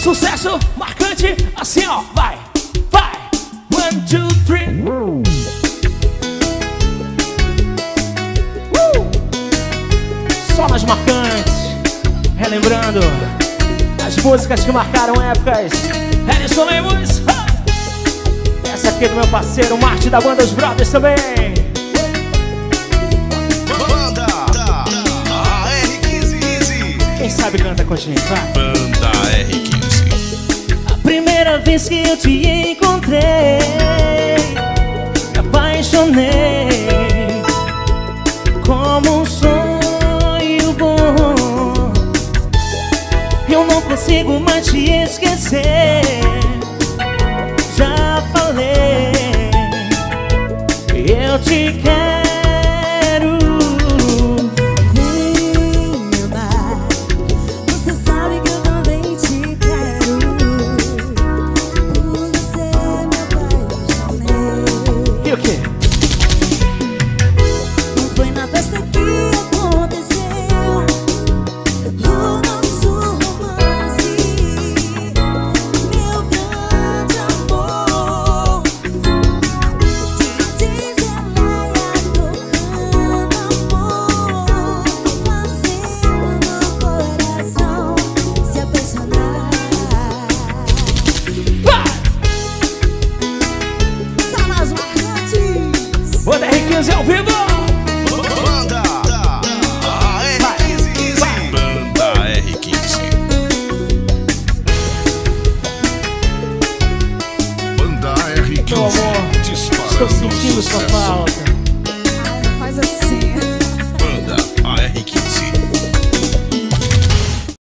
Sucesso marcante, assim ó, vai, vai. 1, 2, 3. Só nas marcantes, relembrando as músicas que marcaram épocas. Ellison Lemos, essa aqui é do meu parceiro Marte da banda Os Brothers também. Banda R15. Quem sabe canta com a gente, vai. Banda R15. A primeira vez que eu te encontrei, me apaixonei como um sonho bom. Eu não consigo mais te esquecer. Já falei, eu te quero. Vem me amar, você sabe que eu também te quero. Por você me apaixonei. E o quê? Não foi na festa que aconteceu o nosso romance, meu grande amor. DJs Elaia tocando amor, fazendo o coração se apaixonar. Vai! Só nas marcantes. Banda R15 ao vivo! Banda R15. Banda R15. Banda R15. Meu amor, estou Disparando sentindo sucesso. sua